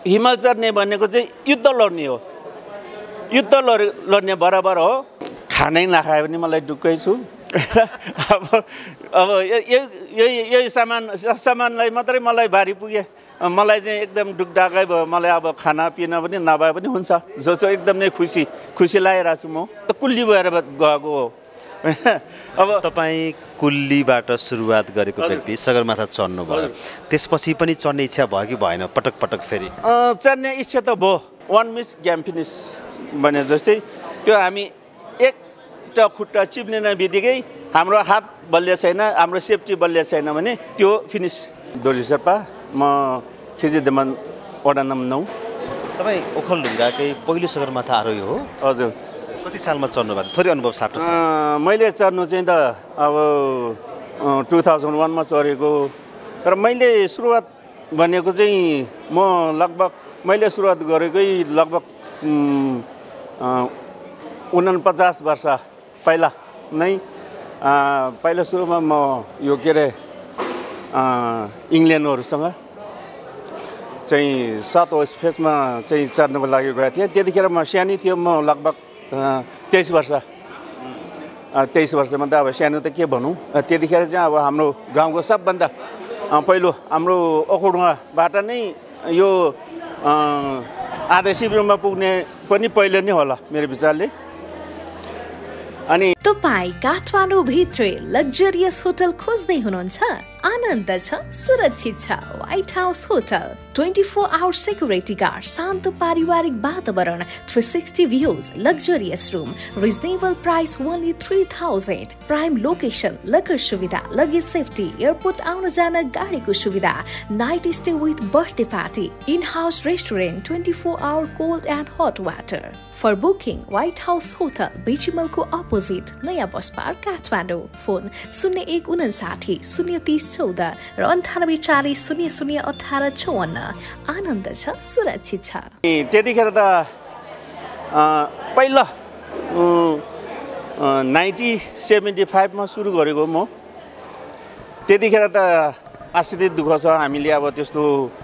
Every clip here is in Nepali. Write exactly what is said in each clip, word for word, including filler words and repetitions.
हिमाल चढ्ने भनेको चाहिँ युद्ध लड्ने हो युद्ध लड्ने बराबर हो खानै नखाए पनि मलाई ढुक्कै छु अब अब यही यही सामान सामानलाई मात्रै मलाई भारी पुगे मलाई चाहिँ एकदम ढुकढाकै भयो मलाई अब खाना पिना पनि नभए पनि हुन्छ जस्तो एकदम नै खुसी खुसी लागिरहेको छु म कुल्ली भएर गएको हो अब तपाईँ कुल्लीबाट सुरुवात गरेको व्यक्ति सगरमाथा चढ्नु भयो त्यसपछि पनि चढ्ने इच्छा भयो कि भएन पटक पटक फेरि चढ्ने इच्छा त भयो वान मिस गेम फिनिस भने जस्तै त्यो हामी एकटा खुट्टा चिप्लिने बित्तिकै हाम्रो हात बलिया छैन हाम्रो सेफ्टी बलिया छैन भने त्यो फिनिस डोरी शेर्पा म खिचिदेमन वडा नम्बर नौ तपाईँ ओखलढुङ्गाकै पहिलो सगरमाथा आरोही हो हजुर कति सालमा चढ्नु भएको थोरै अनुभव साट्नु मैले चढ्नु चाहिँ त अब टु थाउजन्ड वानमा चढेको तर मैले सुरुवात भनेको चाहिँ म लगभग मैले सुरुवात गरेकै लगभग उनपचास वर्ष पहिला नै पहिला सुरुमा म यो के अरे इङ्ल्यान्डहरूसँग चाहिँ सात फेजमा चाहिँ चढ्नुको लागि गएको थिएँ त्यतिखेर म सानै थियो म लगभग तेइस वर्ष तेइस वर्षमा त अब सानो त के भनौँ त्यतिखेर चाहिँ अब हाम्रो गाउँको सबभन्दा पहिलो हाम्रो ओखलढुङ्गाबाट नै यो आधा शिविरमा पुग्ने पनि पहिले नै होला मेरो विचारले अनि तपाईँ काठमाडौँ भित्रै लग्जरियस होटल खोज्दै हुनुहुन्छ आनन्द छ सुरक्षित छ White House Hotel twenty-four hour security guard शान्त पारिवारिक वातावरण three sixty views luxurious room reasonable price only three thousand prime location locker सुविधा luggage safety airport आउन जान गाडीको सुविधा night stay with birthday party in house restaurant twenty-four hour cold and hot water for booking White House Hotel बिचिमलको अपोजिट नयाँ बस पार्क काठमाडौँ फोन शून्य एक उनासाठी शून्य तीस चौध र अन्ठानब्बे चालिस शून्य शून्य अठार चौवन्न आनन्द छ सुरक्षित छ त्यतिखेर त पहिला नाइन्टी सेभेन्टी फाइभमा सुरु गरेको म त्यतिखेर त आश्चर्य दुःख छ हामीले अब त्यस्तो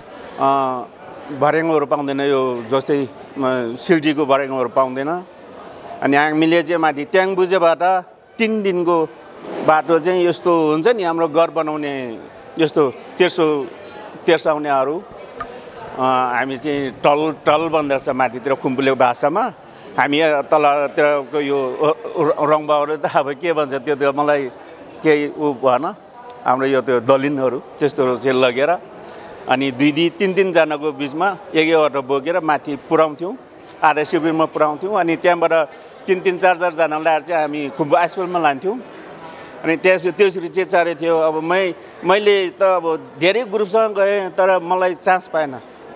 भर्याङहरू पाउँदैन यो जस्तै सिल्डीको भर्याङहरू पाउँदैन अनि हामीले चाहिँ माथि ट्याङबुजेबाट तिन दिनको बाटो चाहिँ यस्तो हुन्छ नि हाम्रो घर बनाउने यस्तो तेर्सो तेर्साउनेहरू हामी चाहिँ टल टल भन्दो रहेछ माथितिर खुम्बुले भाषामा हामी तलतिरको यो रङबाहरू त अब के भन्छ त्यो त मलाई केही ऊ भएन हाम्रो यो त्यो दलिनहरू त्यस्तोहरू चाहिँ लगेर अनि दुई दुई तिन तिनजनाको बिचमा एक एकवटा बोकेर माथि पुर्याउँथ्यौँ आधा शिविरमा पुर्याउँथ्यौँ अनि त्यहाँबाट तिन तिन चार चारजना ल्याएर चाहिँ हामी खुम्बु आइसफलमा लान्थ्यौँ अनि त्यस त्यसरी चाहिँ चढेको थियो अब मै मैले त अब धेरै ग्रुपसँग गएँ तर मलाई चान्स पाएन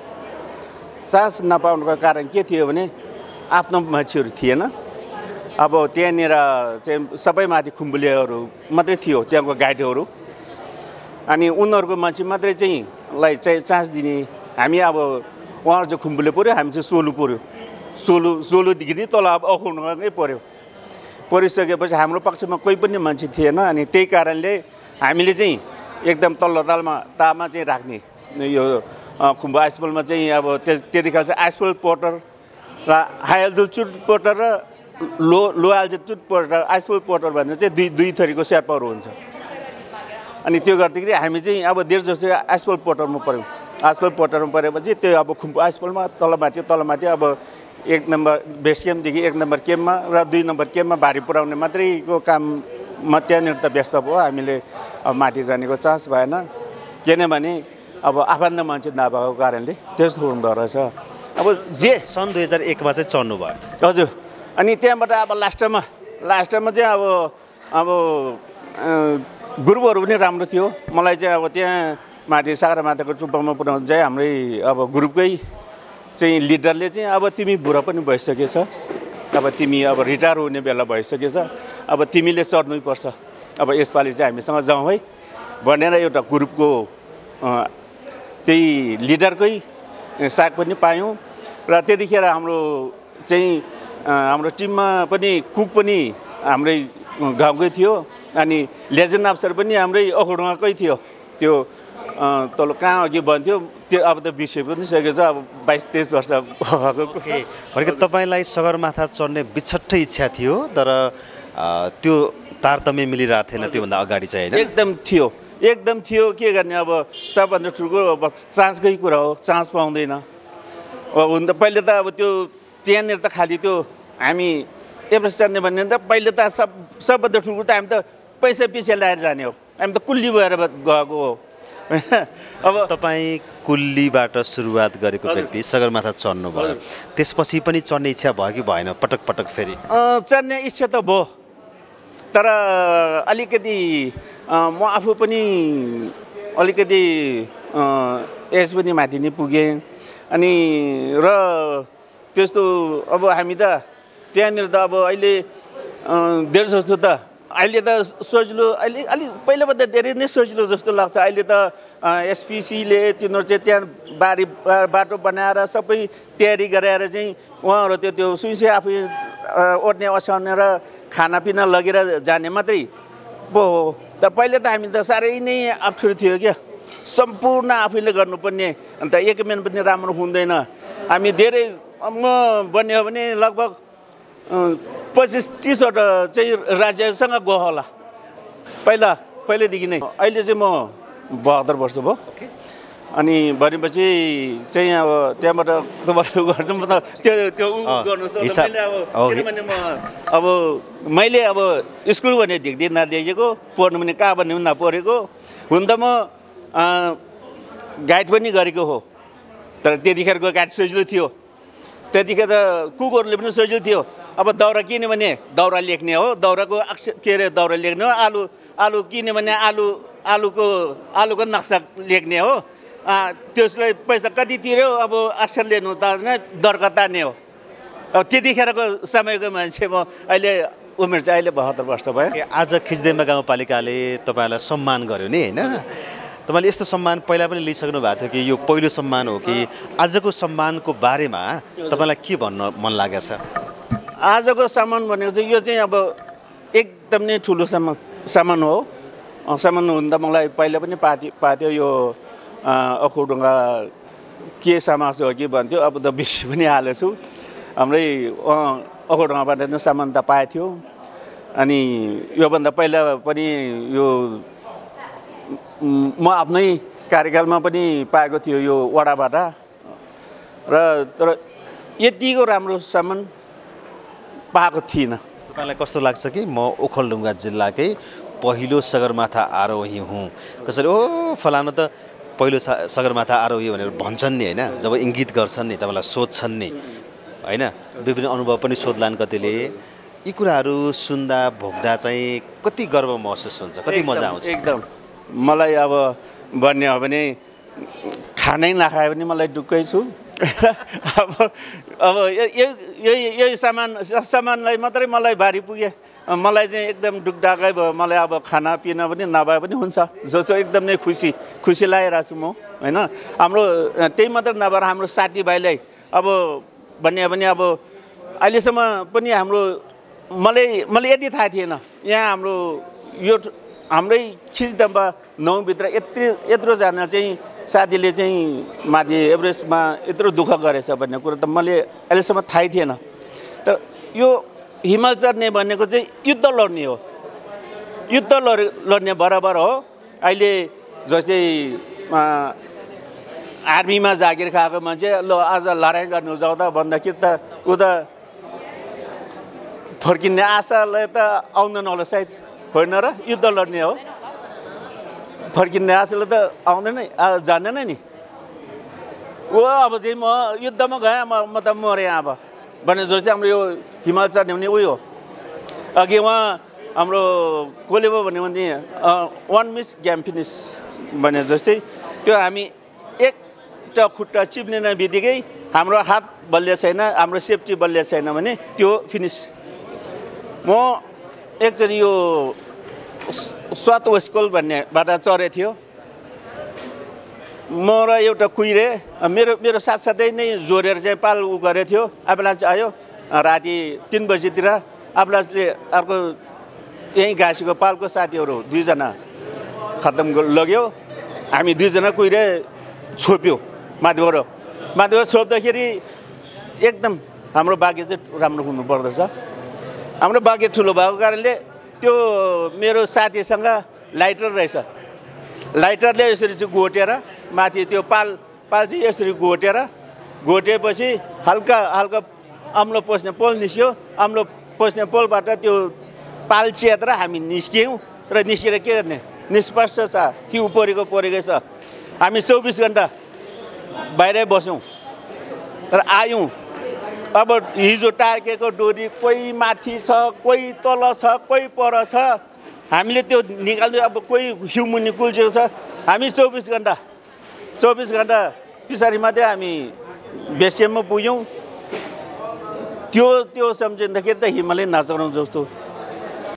चान्स नपाउनुको कारण के थियो भने आफ्नो मान्छेहरू थिएन अब त्यहाँनिर चाहिँ सबै माथि खुम्बुलेहरू मात्रै थियो त्यहाँको गाइडहरू अनि उनीहरूको मान्छे मात्रै चाहिँ लाई चाहिँ चान्स दिने हामी अब उहाँहरू चाहिँ खुम्बुले पऱ्यो हामी चाहिँ सोलु पऱ्यो सोलु सोलुदेखि तल अब ओखलढुङ्गामै पऱ्यो परिसकेपछि हाम्रो पक्षमा कोही पनि मान्छे थिएन अनि त्यही कारणले हामीले चाहिँ एकदम तल्लो तालमा तामा चाहिँ राख्ने यो खुम्बु आइसफलमा चाहिँ अब त्यतिखेर चाहिँ आइसफल पोर्टर र हाई अल्टिट्युड पोर्टर र low low altitude porter icefall porter भनेर चाहिँ दुई दुई थरीको शेर्पाहरू हुन्छ अनि त्यो गर्दाखेरि हामी चाहिँ अब देश जस्तो आइसफल पोर्टरमा पऱ्यौँ आइसफल पोर्टरमा परेपछि त्यो अब खुम्बु आइसफलमा तलमाथि तलमाथि अब एक नम्बर बेस क्याम्पदेखि एक नम्बर क्याम्पमा र दुई नम्बर क्याम्पमा भारी पुर्याउने मात्रैको काममा त्यहाँनिर त व्यस्त भयो हामीले अब माथि जानेको चान्स भएन किनभने अब आफन्त मान्छे नभएको कारणले त्यस्तो हुँदो रहेछ अब जे सन् दुई हजार एकमा चाहिँ चढ्नु भयो हजुर अनि त्यहाँबाट अब लास्टमा लास्टमा चाहिँ अब अब ग्रुपहरू पनि राम्रो थियो मलाई चाहिँ अब त्यहाँ माथि सगरमाथाको टुप्पामा पुऱ्याउनु चाहिँ हाम्रै अब ग्रुपकै चाहिँ लिडरले चाहिँ अब तिमी बुढा पनि भइसकेछ अब तिमी अब रिटायर हुने बेला भइसकेछ अब तिमीले चढ्नै पर्छ अब यसपालि चाहिँ हामीसँग जाउँ है भनेर एउटा ग्रुपको त्यही लिडरकै साथ पनि पायौँ र त्यतिखेर हाम्रो चाहिँ हाम्रो टिममा पनि कुक पनि हाम्रै गाउँकै थियो अनि लेजेन्ड अफसर पनि हाम्रै ओखलढुङ्गाकै थियो त्यो तल कहाँ अघि भन्थ्यो त्यो अब त बिर्से पनि सकेको छ अब बाइस तेइस वर्ष भएको भनेको तपाईँलाई सगरमाथा चढ्ने बिछट्टै इच्छा थियो तर त्यो तारतम्य मिलिरहेको थिएन त्योभन्दा अगाडि चाहिँ होइन एकदम थियो एकदम थियो के गर्ने अब सबभन्दा ठुलो अब चान्सकै कुरा हो चान्स पाउँदैन अब हुन त पहिले त अब त्यो त्यहाँनिर त खालि त्यो हामी एभरेस्ट चढ्ने भन्ने त पहिले त सब सबभन्दा ठुलो त हामी त पैसा पछि ल्याएर जाने हो हामी त कुल्ली भएर गएको हो अब तपाईँ कुल्लीबाट सुरुवात गरेको व्यक्ति सगरमाथा चढ्नुभयो त्यसपछि पनि चढ्ने इच्छा भयो कि भएन पटक पटक फेरि चढ्ने इच्छा त भयो तर अलिकति म आफू पनि अलिकति एज पनि माथि नै पुगेँ अनि र त्यस्तो अब हामी त त्यहाँनिर त अब अहिले डेढ जस्तो त अहिले त सजिलो अहिले अलिक पहिलाभन्दा धेरै नै सजिलो जस्तो लाग्छ अहिले त एसपिसीले तिनीहरू चाहिँ त्यहाँ बारी बाटो बनाएर सबै तयारी गराएर चाहिँ उहाँहरू त्यो त्यो सुइसे आफै ओर्ने ओछ्याउने र खानापिना लगेर जाने मात्रै पो हो तर पहिले त हामी त साह्रै नै अप्ठ्यारो थियो क्या सम्पूर्ण आफैले गर्नुपर्ने अन्त एकमेन पनि राम्रो हुँदैन हामी धेरै म भन्यो भने लगभग पच्चिस तिसवटा चाहिँ राज्यसँग गयो होला पहिला पहिल्यैदेखि नै अहिले चाहिँ म बहत्तर वर्ष भयो अनि भनेपछि चाहिँ अब त्यहाँबाट तपाईँले गर्नु मतलब त्यो त्यो गर्नु सक्छ अब किनभने म अब मैले अब स्कुल भने देख्दै नदेखेको पढ्नु भने कहाँ भन्ने पनि नपढेको हुन त म गाइड पनि गरेको हो तर त्यतिखेरको गाइड सजिलो थियो त्यतिखेर कुकहरूले पनि सजिलो थियो अब दाउरा किन्यो भने दाउरा लेख्ने हो दाउराको अक्षर के अरे दाउरा लेख्ने हो आलु आलु किन्यो भने आलु आलुको आलुको नक्सा लेख्ने हो त्यसलाई पैसा कति तिर्यो अब अक्षर लेख्नु त दर्का तान्ने हो अब त्यतिखेरको समयको मान्छे म अहिले उमेर चाहिँ अहिले बहत्तर वर्ष भयो आज खिच्देमा गाउँपालिकाले तपाईँलाई सम्मान गर्यो नि होइन तपाईँले यस्तो सम्मान पहिला पनि लिइसक्नु भएको थियो कि यो पहिलो सम्मान हो कि आजको सम्मानको बारेमा तपाईँलाई के भन्न मन लागेको छ आजको सम्मान भनेको चाहिँ यो चाहिँ अब एकदम नै ठुलो सम्मान सम्मान हो सम्मान हुन त मलाई पहिला पनि पाथ्यो पाथ्यो यो अखौडुङ्गा के समाज हो कि भन्थ्यो अब त बिर्सि पनि हालेको छु हाम्रै अखौडुङ्गाबाट नै सम्मान त पाएको थियो अनि योभन्दा पहिला पनि यो म आफ्नै कार्यकालमा पनि पाएको थियो यो वडाबाट र तर यतिको राम्रो सम्मान पाएको थिइनँ तपाईँलाई कस्तो लाग्छ कि म ओखलढुङ्गा जिल्लाकै पहिलो सगरमाथा आरोही हुँ कसरी ओ फलानु त पहिलो सगरमाथा आरोही भनेर भन्छन् नि होइन जब इङ्गित गर्छन् नि तपाईँलाई सोध्छन् नि होइन विभिन्न अनुभव पनि सोध्लान् कतिले यी कुराहरू सुन्दा भोग्दा चाहिँ कति गर्व महसुस हुन्छ कति मजा आउँछ एकदम मलाई अब भन्ने हो भने खानै नखाए पनि मलाई ढुक्कै छु अब अब यही यही सामान सामानलाई मात्रै मलाई भारी पुगे मलाई चाहिँ एकदम ढुकढाकै भयो मलाई अब खाना पिना पनि नभए पनि हुन्छ जस्तो एकदम नै खुसी खुसी लागिरहेको छु म होइन हाम्रो त्यही मात्र नभएर हाम्रो साथीभाइलाई अब भन्ने हो भने अब अहिलेसम्म पनि हाम्रो मलाई मलाई यति थाहा थिएन यहाँ हाम्रो यो हाम्रै खिचडम्बा नौभित्र यत्रो यत्रोजना चाहिँ साथीले चाहिँ माथि एभरेस्टमा यत्रो दुःख गरेछ भन्ने कुरो त मैले अहिलेसम्म थाहै थिएन तर यो हिमाल चढ्ने भनेको चाहिँ युद्ध लड्ने हो युद्ध लड्ने बराबर हो अहिले जस्तै आर्मीमा जागिर खाएको मान्छे ल आज लडाइँ गर्नु जाउँ त भन्दाखेरि त ऊ त फर्किने आशालाई त आउँदैन होला सायद होइन र युद्ध लड्ने हो फर्किने आशाले त आउँदैन जान्दैन नि ओ अब चाहिँ म युद्धमा गएँ म म त मरेँ अब भने जस्तै हाम्रो यो हिमाल चढ्ने भने उयो हो अघि उहाँ हाम्रो कसले पो भन्यो भने वान मिस गेम फिनिस भने जस्तै त्यो हामी एकटा खुट्टा चिप्ने बित्तिकै हाम्रो हात बलिया छैन हाम्रो सेफ्टी बलिया छैन भने त्यो फिनिस म एकचोटि यो स्वात वेस्कोल भन्नेबाट चढेको थियो म र एउटा कुहिरे मेरो मेरो साथसाथै नै जोडेर चाहिँ पाल उ गरेको थियो आबलाज आयो राति तिन बजीतिर आबलाजले अर्को यहीँ घाँसीको पालको साथीहरू दुईजना खत्तम लग्यो हामी दुईजना कुहिरे छोप्यो माथिबाट माथिबाट छोप्दाखेरि एकदम हाम्रो भाग्य चाहिँ राम्रो हुनुपर्दछ। हाम्रो भाग्य ठुलो भएको कारणले त्यो मेरो साथीसँग लाइटर रहेछ, लाइटरले यसरी चाहिँ घोटेर माथि त्यो पाल पाल चाहिँ यसरी घोटेर घोटेपछि हल्का हल्का अम्लो पस्ने पोल निस्क्यो। अम्लो पस्ने पोलबाट त्यो पाल चेतेर हामी निस्क्यौँ र निस्केर के गर्ने निष्पक्ष छ कि उपरेको परेकै छ। हामी चौबिस घन्टा बाहिरै बस्यौँ र आयौँ। अब हिजो टार्केको डोरी कोही माथि छ, कोही तल छ, कोही पर छ, हामीले त्यो निकाल्दै अब कोही हिउमुनि कुल्चेको छ। हामी चौबिस घन्टा चौबिस घन्टा पछाडि मात्रै हामी बेस क्याम्पमा पुग्यौँ। त्यो त्यो सम्झिँदाखेरि त हिमालय नचराउँ जस्तो